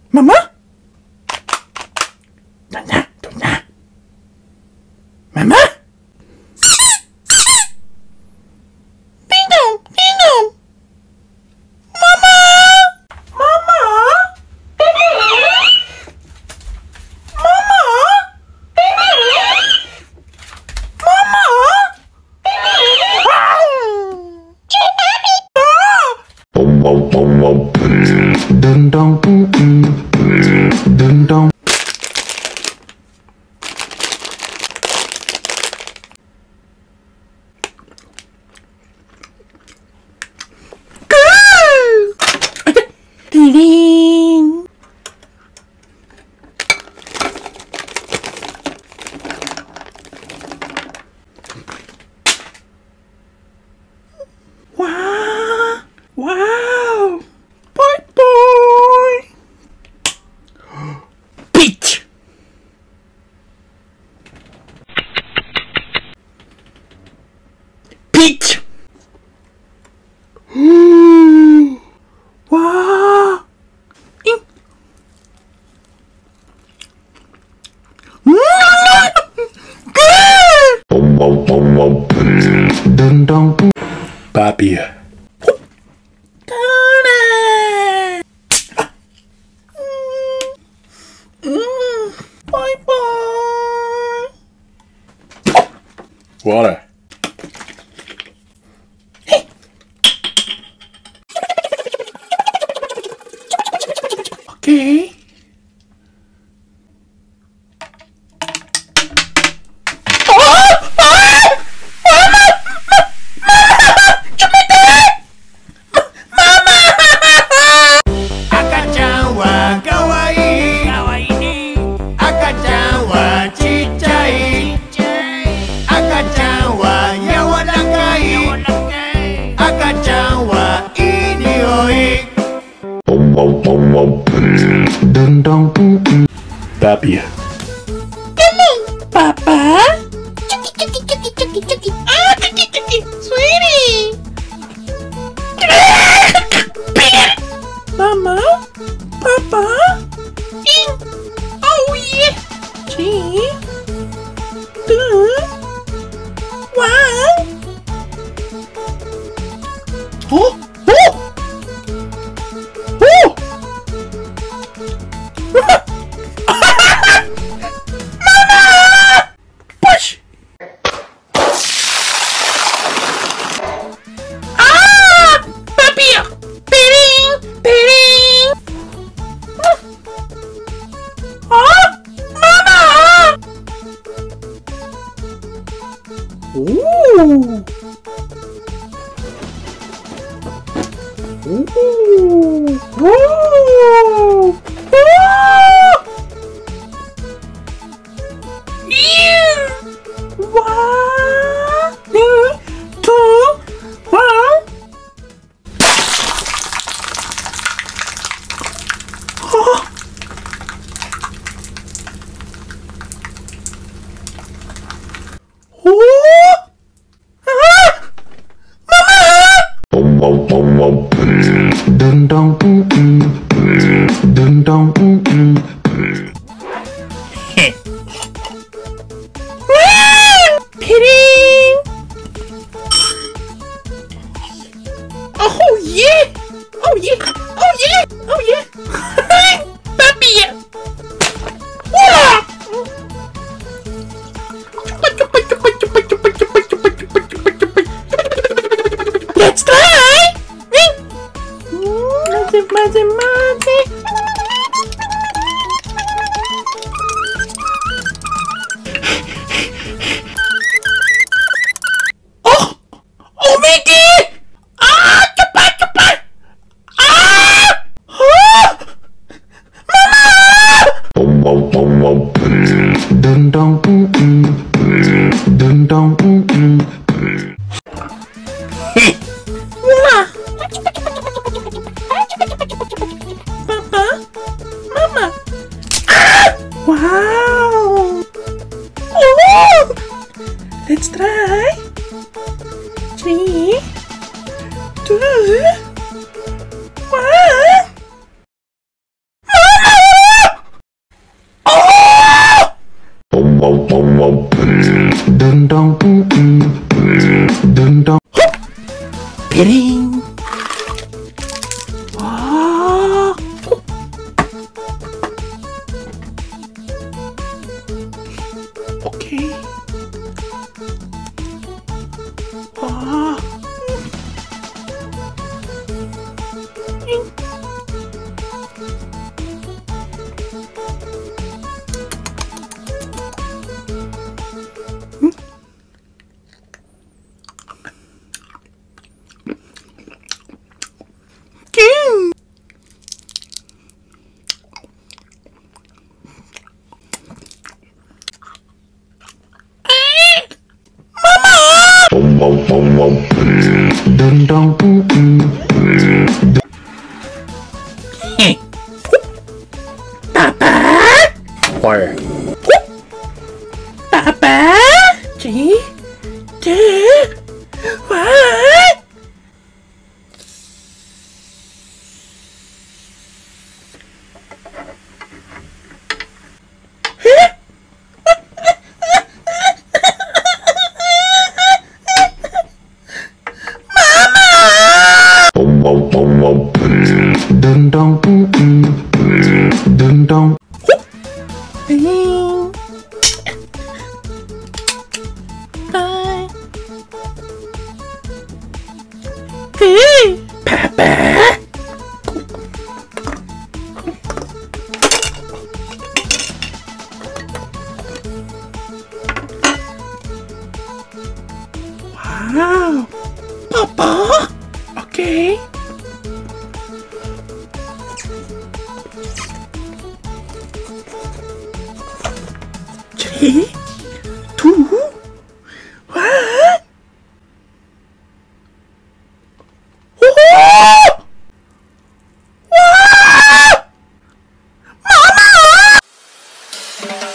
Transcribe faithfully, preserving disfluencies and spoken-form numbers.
Mama? Doon na, doon na. Mama? Ding-dong, ding-dong. Mama? Mama? Mama? Mama? Dun dong, mm mm, dun dong. Ding. Wow! Wow! Bye bye! Peach! Peach! Wow! Ing. Dun dong. Papi. Bye bye. Water. Okay. Dun dong, mm mm. Papi. Come on, Papa. Chucky, chucky, chucky, chucky, chucky. Ah, chucky, chucky, sweetie. Mama, Papa. Ding. Oh yeah. Three, two, one. Oh, oh. Oh. Mama! Push! Ah! Papi! Piring! Piring! Ah! Mama! Ooh! Ooh! Ooh! One, two, one. Oh. Oh. Ah. Mama. Dun dong, mm mm. Dun dong, mm mm. Piring! Oh yeah! Oh yeah! Oh yeah! Oh yeah! Papi! Wah! Let's try! Maze, maze, maze! Dun dong, mm mm. Dun dong, mm mm. Papa? Kidding. Ah. Okay. Ah. Hey, Papa. Where? Papa. Gee, Dad. What? Dun dun dun dun dun. Bye. Hey, Papa. Wow, Papa. Okay. Three, two, one. Oh! Wow! Mama!